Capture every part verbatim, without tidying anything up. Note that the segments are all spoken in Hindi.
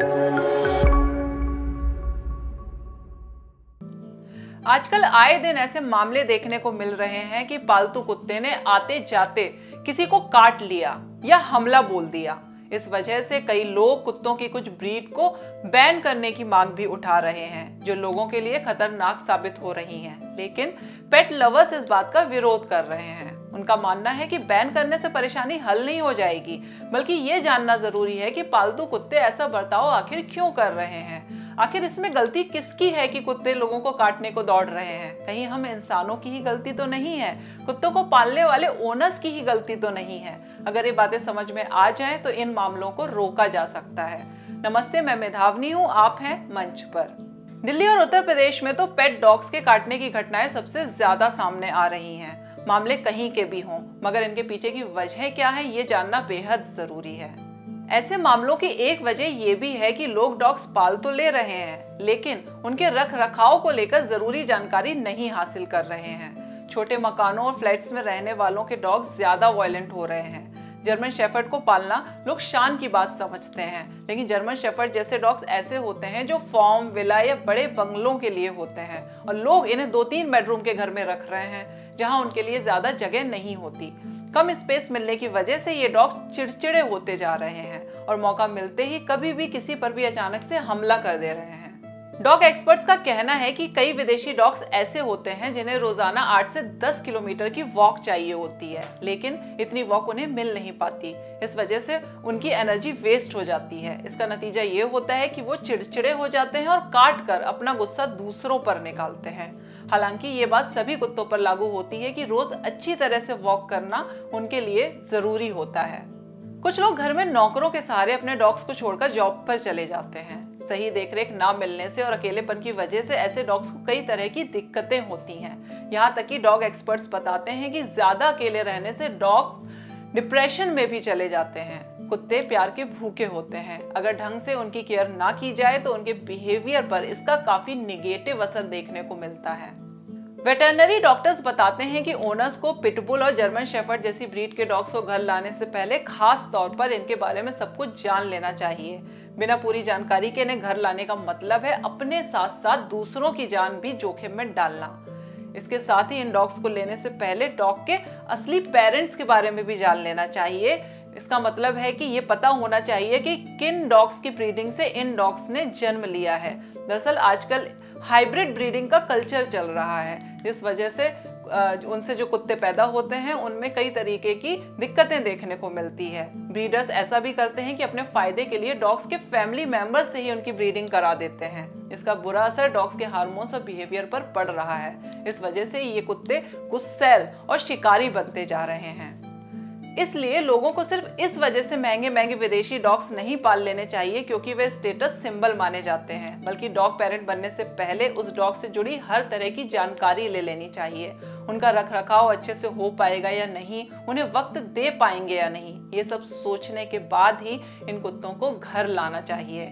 आजकल आए दिन ऐसे मामले देखने को मिल रहे हैं कि पालतू कुत्ते ने आते जाते किसी को काट लिया या हमला बोल दिया। इस वजह से कई लोग कुत्तों की कुछ ब्रीड को बैन करने की मांग भी उठा रहे हैं, जो लोगों के लिए खतरनाक साबित हो रही हैं। लेकिन पेट लवर्स इस बात का विरोध कर रहे हैं। उनका मानना है कि बैन करने से परेशानी हल नहीं हो जाएगी, बल्कि ये जानना जरूरी है कि पालतू कुत्ते ऐसा बर्ताव आखिर क्यों कर रहे हैं। आखिर इसमें गलती किसकी है कि कुत्ते लोगों को काटने को दौड़ रहे हैं? कहीं हम इंसानों की ही गलती तो नहीं है? कुत्तों को पालने वाले ओनर्स की ही गलती तो नहीं है? अगर ये बातें समझ में आ जाएं तो इन मामलों को रोका जा सकता है। नमस्ते, मैं मेधावनी हूँ, आप हैं मंच पर। दिल्ली और उत्तर प्रदेश में तो पेट डॉग्स के काटने की घटनाएं सबसे ज्यादा सामने आ रही हैं। मामले कहीं के भी हों, मगर इनके पीछे की वजह क्या है ये जानना बेहद जरूरी है। ऐसे मामलों की एक वजह यह भी है कि लोग डॉग्स पाल तो ले रहे हैं, लेकिन उनके रख रखाव को लेकर जरूरी जानकारी नहीं हासिल कर रहे हैं। छोटे मकानों और फ्लैट्स में रहने वालों के डॉग्स ज्यादा वायलेंट हो रहे हैं। जर्मन शेफर्ड को पालना लोग शान की बात समझते हैं, लेकिन जर्मन शेफर्ड जैसे डॉग्स ऐसे होते हैं जो फार्म, विला या बड़े बंगलों के लिए होते हैं, और लोग इन्हें दो तीन बेडरूम के घर में रख रहे हैं, जहां उनके लिए ज्यादा जगह नहीं होती। कम स्पेस मिलने की वजह से ये डॉग्स चिड़चिड़े होते जा रहे हैं और मौका मिलते ही कभी भी किसी पर भी अचानक से हमला कर दे रहे हैं। डॉग एक्सपर्ट्स का कहना है कि कई विदेशी डॉग्स ऐसे होते हैं जिन्हें रोजाना आठ से दस किलोमीटर की वॉक चाहिए होती है, लेकिन इतनी वॉक उन्हें मिल नहीं पाती। इस वजह से उनकी एनर्जी वेस्ट हो जाती है। इसका नतीजा ये होता है कि वो चिड़चिड़े हो जाते हैं और काट कर अपना गुस्सा दूसरों पर निकालते हैं। हालांकि ये बात सभी कुत्तों पर लागू होती है कि रोज अच्छी तरह से वॉक करना उनके लिए जरूरी होता है। कुछ लोग घर में नौकरों के सहारे अपने डॉग्स को छोड़कर जॉब पर चले जाते हैं। सही देखरेख ना मिलने से और अकेलेपन की वजह से ऐसे डॉग्स को कई तरह की दिक्कतें होती हैं। यहाँ तक कि डॉग एक्सपर्ट्स बताते हैं कि ज्यादा अकेले रहने से डॉग डिप्रेशन में भी चले जाते हैं। कुत्ते प्यार के भूखे होते हैं। अगर ढंग से उनकी केयर ना की जाए तो उनके बिहेवियर पर इसका काफी निगेटिव असर देखने को मिलता है। वेटरनरी डॉक्टर्स बताते हैं कि ओनर्स को पिटबुल और जर्मन शेफर्ड जैसी ब्रीड के डॉग्स को घर लाने से पहले खास तौर पर इनके बारे में सब कुछ जान लेना चाहिए। बिना पूरी जानकारी के इन्हें घर लाने का मतलब है अपने साथ साथ दूसरों की जान भी जोखिम में डालना। इसके साथ ही इन डॉग्स को लेने से पहले डॉग के असली पेरेंट्स के बारे में भी जान लेना चाहिए। इसका मतलब है कि ये पता होना चाहिए कि किन डॉग्स की ब्रीडिंग से इन डॉग्स ने जन्म लिया है। दरअसल आजकल हाइब्रिड ब्रीडिंग का कल्चर चल रहा है, जिस वजह से उनसे जो कुत्ते पैदा होते हैं उनमें कई तरीके की दिक्कतें देखने को मिलती है। ब्रीडर्स ऐसा भी करते हैं कि अपने फायदे के लिए डॉग्स के फैमिली मेंबर्स से ही उनकी ब्रीडिंग करा देते हैं। इसका बुरा असर डॉग्स के हार्मोन्स और बिहेवियर पर पड़ रहा है। इस वजह से ये कुत्ते गुस्सैल और शिकारी बनते जा रहे हैं। इसलिए लोगों को सिर्फ इस वजह से महंगे महंगे विदेशी डॉग्स नहीं पाल लेने चाहिए क्योंकि वे स्टेटस सिंबल माने जाते हैं, बल्कि डॉग पेरेंट बनने से पहले उस डॉग से जुड़ी हर तरह की जानकारी ले लेनी चाहिए। उनका रख रखाव अच्छे से हो पाएगा या नहीं, उन्हें वक्त दे पाएंगे या नहीं, ये सब सोचने के बाद ही इन कुत्तों को घर लाना चाहिए।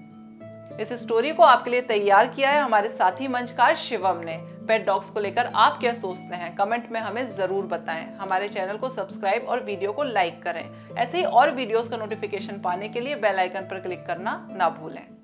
इस स्टोरी को आपके लिए तैयार किया है हमारे साथी मंचकार शिवम ने। पेट डॉग्स को लेकर आप क्या सोचते हैं? कमेंट में हमें जरूर बताएं। हमारे चैनल को सब्सक्राइब और वीडियो को लाइक करें। ऐसे ही और वीडियोस का नोटिफिकेशन पाने के लिए बेल आइकन पर क्लिक करना ना भूलें।